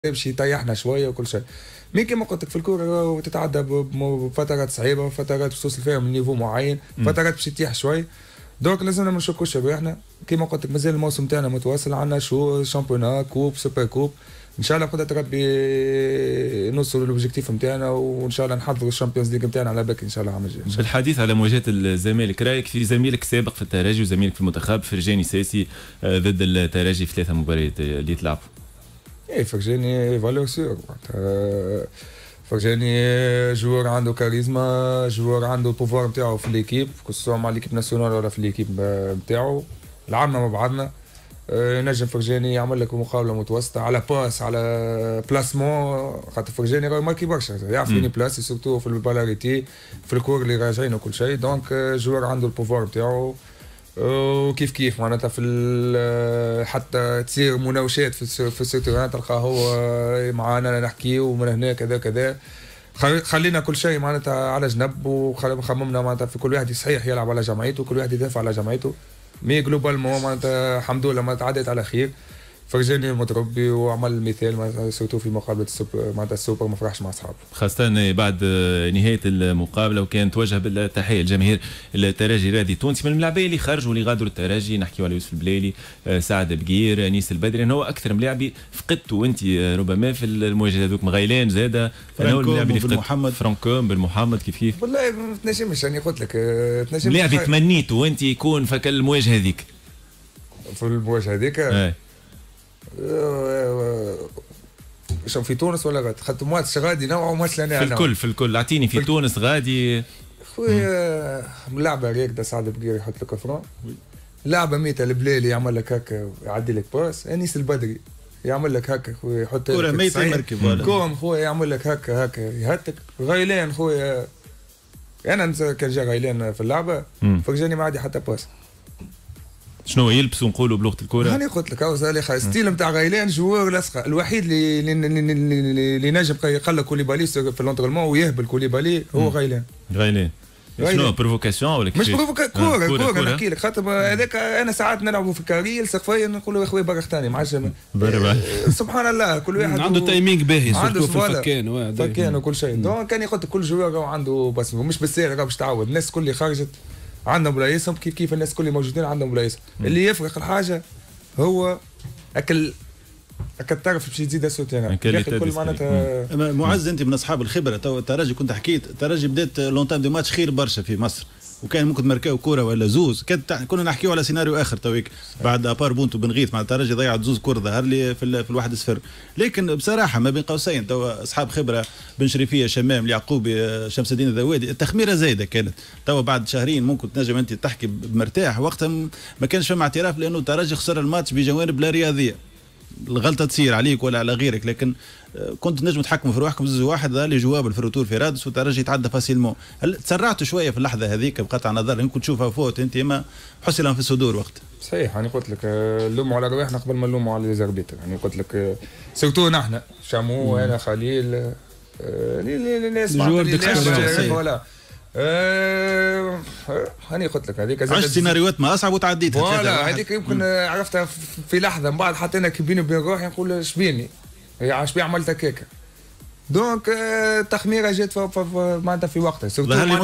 باش يطيحنا شويه وكل شيء. مي كيما قلت لك في الكوره تتعدى بفترات صعيبه، فترات باش توصل فيها من نيفو معين، فترات باش تطيح شوي. دونك لازمنا ما نشكوش بروحنا، كيما قلت لك مازال الموسم تاعنا متواصل، عندنا شو شامبيونا كوب سوبر كوب، ان شاء الله بقدرة ربي نوصلوا للوبجيكتيف نتاعنا، وان شاء الله نحضروا الشامبيونز ليغ نتاعنا على بالك ان شاء الله عام الجاي. بالحديث على مواجهه الزمالك، رايك في زميلك السابق في الترجي وزميلك في المنتخب فرجاني ساسي ضد الترجي في 3 مباريات اللي تلعبوا؟ ايه فرجاني فالور سور، فرجاني جوار عنده كاريزما، جوار عنده البوفوار نتاعو في ليكيب، خصوصا مع ليكيب ناسيونال ولا في ليكيب نتاعو، لعبنا مع بعضنا. نجم فرجاني يعمل لك مقابله متوسطه على باس على بلاسمون، خاطر فرجاني راه ماركي برشا، يعرف وين يبلاسي سورتو في البالاريتي في الكور اللي راجعين وكل شيء. دونك جوار عنده البوفوار نتاعو، وكيف كيف معناتها في حتى تصير مناوشات في السيرتورات تلقاه هو معانا نحكيو ومن هنا كذا كذا. خلينا كل شيء معناتها على جنب، وخممنا معناتها في كل واحد صحيح يلعب على جمعيته، كل واحد يدافع على جمعيته. مي جلوبالمون معناتها الحمد لله ما تعدت على خير. فرجاني متربي وعمل مثال معناتها سورتو في مقابله السوبر، معناتها السوبر ما فرحش مع اصحابه، خاصه بعد نهايه المقابله، وكان توجه بالتحيه لجماهير الترجي الرياضي التونسي من الملاعبين اللي خرجوا اللي غادروا الترجي. نحكيوا على يوسف البليلي، سعد بقير، انيس البدري، انه هو اكثر ملاعبي فقدته انت ربما في المواجهه هذوك، مغيلان زاده، انا هو الملاعب اللي فقدته، فرانكوم بالمحمد كيف والله ما تنجمش. يعني قلت لك تنجم ملاعب تمنيته وانت يكون في المواجهه هذيك، في المواجهه هذيك شوف في تونس ولا غادي خدت ماتش غادي نوعا ماتش لنا في الكل اعطيني في تونس غادي خويا لعبه راكده، سعد بقير يحط لك فرون، لعبه ميته البليلي يعمل لك هكا يعدي لك باس، انيس البدري يعمل لك هكا خويا يحط لك كره ميته مركب كوم خويا يعمل لك هكا يهتك. غيلان خويا انا كان جا غيلان في اللعبه فرجاني ما عادي حتى باس. شنو يلبسوا نقولوا بلغه الكره؟ انا قلت لك ستيل نتاع غيلان جوار لصقه، الوحيد اللي نجم يقلق كوليبالي في لونترمون ويهبل كوليبالي هو غيلان. شنو بروفوكاسيون ولا مش بروفوكاسيون، كوره نحكي لك، خاطر هذاك انا ساعات نلعبوا في كاريل سقفيا نقول له يا خويا برك ثاني ما عادش سبحان الله كل واحد عنده تايمينغ باهي عنده في الفكان فكان وكل شيء. دونك كان قلت كل جوار عنده بس مش بالسير باش تعود. الناس الكل اللي خرجت عندهم بلايصهم كيف الناس الكل موجودين عندهم بلايصهم. اللي يفرق الحاجه هو اكل الطرف باش يزيد السوتينا الكل معناتها. معز انت من اصحاب الخبره، تو الترجي كنت حكيت الترجي بدات لونتام دو ماتش خير برشا في مصر، وكان ممكن مركاو كوره ولا زوز، كنا نحكيو على سيناريو اخر تويك بعد ابار بونتو بن غيث مع الترجي ضيعت زوز كور ظهر لي في الواحد صفر. لكن بصراحه ما بين قوسين تو اصحاب خبره بن شريفيه شمام اليعقوبي شمس الدين الذوادي، التخميره زايده كانت تو بعد شهرين ممكن تنجم انت تحكي بمرتاح. وقتها ما كانش فما اعتراف لانه الترجي خسر الماتش بجوانب لا رياضيه، الغلطه تصير عليك ولا على غيرك، لكن كنت نجم تحكموا في روحكم زوز واحد اللي جواب الفروتور في رادس والترجي يتعدى فاسيلمون. هل تسرعتوا شويه في اللحظه هذيك بقطع نظر يمكن تشوفها فوت انت ما حصل في الصدور وقت؟ صحيح. يعني قلت لك نلوموا على رواحنا قبل ما نلوموا على ليزاربيتر. يعني قلت لك سيرتو نحن شامو وانا خليل الناس ولا هاني قلت لك هذيك عشت سيناريوهات ما اصعب وتعديتها. ولا هذيك يمكن عرفتها في لحظه من بعد حتى انا بيني وبين روحي نقول اش بيني اش بي عملت هكاك. دونك التخميره جات معناتها في وقتها